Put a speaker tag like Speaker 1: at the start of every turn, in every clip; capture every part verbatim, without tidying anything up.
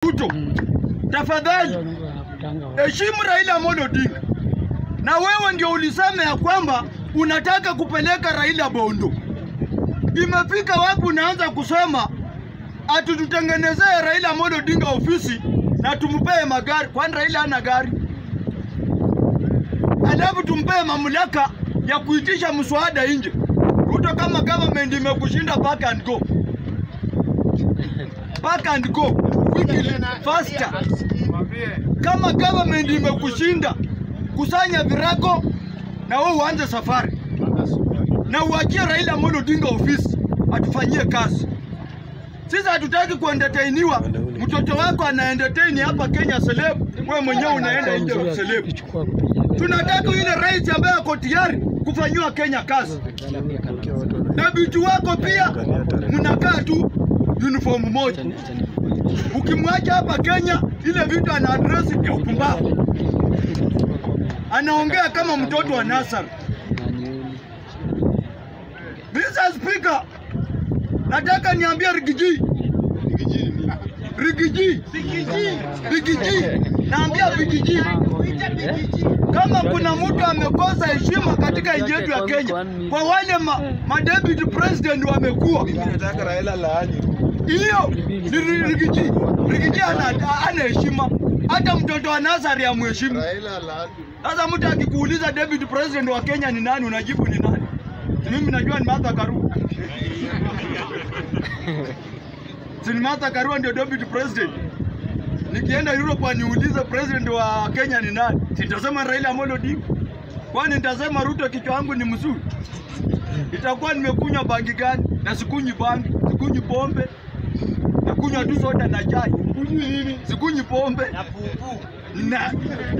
Speaker 1: Ruto, tafadhali heshimu Raila Amolo Odinga. Na wewe ndio ulisema ya kwamba unataka kupeleka Raila Bondo. Imefika wapi unaanza kusema atututengenezee Raila Amolo Odinga ofisi na tumpee magari? Kwani Raila hana gari? Alafu tumpee mamlaka ya kuitisha mswada nje. Ruto, kama government imekushinda, back and go. Back and go. Quickly, faster. Kama government imekushinda, kusanya virago na wewe uanze safari. Na uachie Raila Amolo Odinga ofisi atufanyie kazi. Sisi hatutaki kuentertainiwa. Mtoto wako ana entertain hapa Kenya celeb, wewe mwenyewe unaenda nje celeb. Tunataka yule rais ambaye ako tayari kufanywa Kenya kazi. Na bitu wako pia mnakaa tu uniform moja. Ukimwacha hapa Kenya, ile vitu ana address ya upumbavu. Anaongea kama mtoto wa Nasar. mister Speaker, nataka niambie Rigiji. Rigiji. Rigiji. Naambia Rigiji. Kama kuna mtu amekosa heshima katika nchi yetu ya Kenya, kwa wale ma, ma deputy president wamekuwa,
Speaker 2: nataka Raila laani.
Speaker 1: Hiyo ni Rigiji. Rigiji ana ana heshima. Hata mtoto wa Nazari ya mheshimu.
Speaker 2: Raila laani.
Speaker 1: Sasa mtu akikuuliza deputy president wa Kenya ni nani, unajibu ni nani? Mimi najua ni Martha Karua. Si ni Martha Karua ndio deputy president. Nikienda Europe niulize president wa Kenya ni nani, sitasema Raila Amolo Odinga. Kwani nitasema Ruto kichwa wangu ni mzuri? Itakuwa nimekunywa bangi gani? Na sikunywi bangi, sikunywi pombe. Nakunywa tu soda na chai. Kunywi nini? Sikunywi pombe na pupu. Na.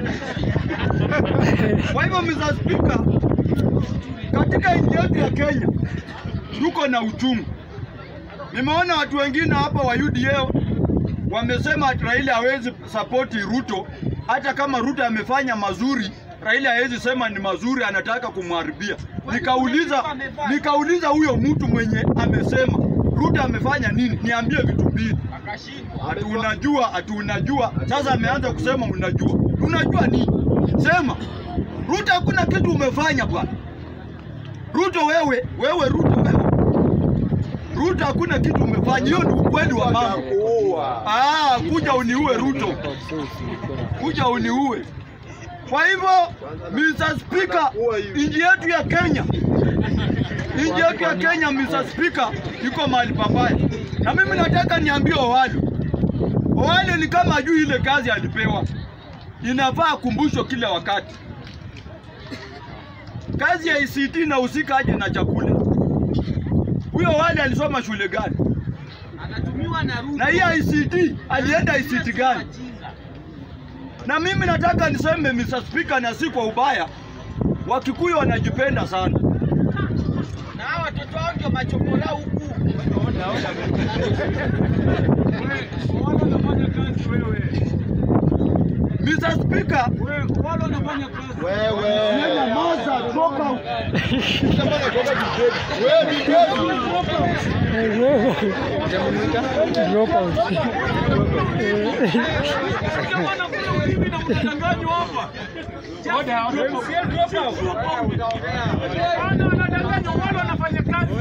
Speaker 1: Kwa hivyo mister Speaker, katika nchi yetu ya Kenya tuko na uchungu. Nimeona watu wengine hapa wa U D A wamesema ati Raila hawezi support Ruto, hata kama Ruto amefanya mazuri, Raila hawezi sema ni mazuri, anataka kumharibia. Nikauliza, nikauliza huyo mtu mwenye amesema Ruto amefanya nini? Niambie vitu mbili. Ati unajua, ati unajua. Sasa ameanza kusema unajua. Unajua nini? Sema. Ruto hakuna kitu umefanya bwana. Ruto wewe, wewe Ruto wewe. Ruto hakuna kitu umefanya. Hiyo ni ukweli wa mambo. Ah, kuja uniue Ruto. Kuja uniue. Kwa hivyo mister Speaker, nchi yetu ya Kenya, nchi yetu ya Kenya mister Speaker, iko mahali pabaya. Na mimi nataka niambie Owalo. Owalo ni kama ajui ile kazi alipewa. Inafaa kumbusho kila wakati. Kazi ya I C T na usika aje na chakula. Huyo wale alisoma shule gani? Anatumiwa na Ruto. Na hii I C T alienda I C T gani? Na mimi nataka niseme mister Speaker, na si kwa ubaya, Wakikuyu wanajipenda sana. Na hawa watoto wao ndio machokora huku. mister Speaker, wewe wale wanafanya kazi. Wewe. Nenda moza toka. Unataka toka kidogo. Wewe kidogo. Wewe. Drop out. Jamani kuna hivi na mtanganywa hapa. Oda, oda. Drop out. Ana anadanganywa, wale wanafanya kazi.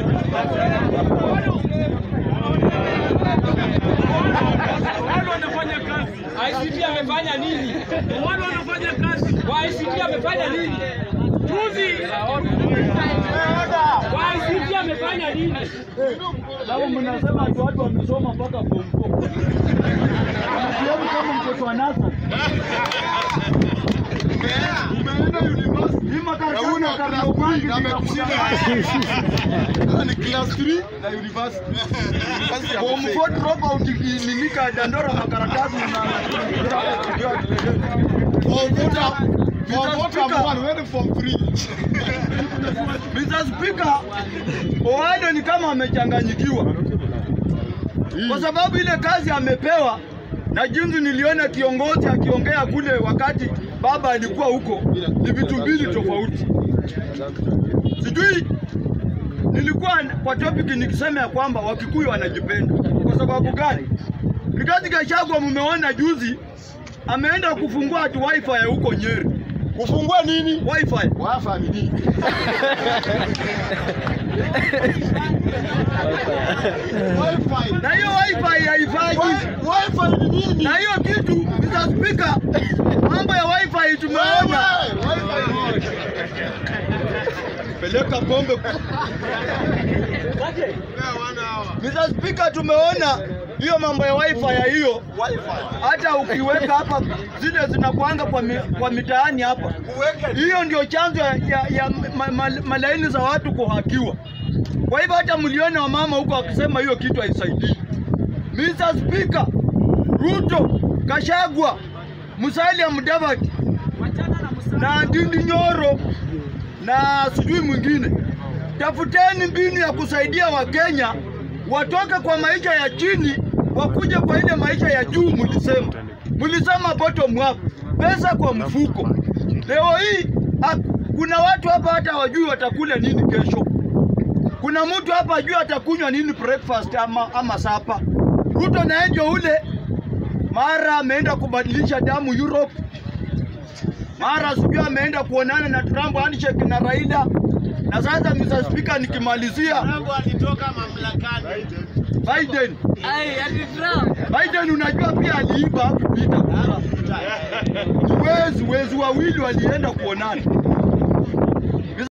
Speaker 1: Wale wanafanya kazi. I C T amefanya nini? Wale wanafanya kazi. Wa I C T amefanya nini? Juzi. Wa I C T amefanya nini? Leo mnasema watu watu wamesoma mpaka form four. Sio kama mtoto wa Nasa. Umeenda university. Ni makaratasi na karaupangi na Imekushida. Ni class three na university. Form four drop out ikinika dandora makaratasi na form three. mister Speaker, Owalo ni kama amechanganyikiwa. Kwa sababu ile kazi amepewa, na jinsi niliona kiongozi akiongea kule wakati baba alikuwa huko, ni vitu mbili tofauti. Sijui nilikuwa kwa topic nikisema ya kwamba Wakikuyu wanajipenda. Kwa sababu gani? Rigathi Gachagua mumeona juzi ameenda kufungua ati wifi ya huko Nyeri.
Speaker 2: Kufungua nini?
Speaker 1: Wifi.
Speaker 2: Wifi ni nini? Wifi.
Speaker 1: Na hiyo wifi haifanyi.
Speaker 2: Wifi ni nini?
Speaker 1: Na hiyo kitu Mister Speaker, mambo ya wifi tumeona.
Speaker 2: Wifi.
Speaker 1: Peleka pombe. Mister Speaker, tumeona hiyo mambo ya wifi ya hiyo. Hata ukiweka hapa zile zinakuanga kwa mi, kwa mitaani hapa. Hiyo ndio chanzo ya, ya, ya ma, ma, malaini za watu kuhakiwa. Kwa hivyo hata mliona wamama huko wakisema hiyo kitu haisaidii. Mister Speaker, Ruto, Gachagua, Musalia Mudavadi na Ndindi Nyoro na sijui mwingine, tafuteni mbinu ya kusaidia Wakenya watoke kwa maisha ya chini wakuje kwa ile maisha ya juu. Mlisema mlisema bottom up, pesa kwa mfuko. Leo hii kuna watu hapa hata wajui watakula nini kesho. Kuna mtu hapa ajui atakunywa nini breakfast ama, ama sapa. Ruto na enjo ule mara ameenda kubadilisha damu Europe, mara sijui ameenda kuonana na Trump handshake na Raila. Na sasa Mister Speaker, nikimalizia,
Speaker 2: Trump alitoka mamlakani.
Speaker 1: Biden.
Speaker 3: Ai, ati Trump.
Speaker 1: Biden unajua pia aliiba kupita kura. Wezi wezi wawili walienda kuonana.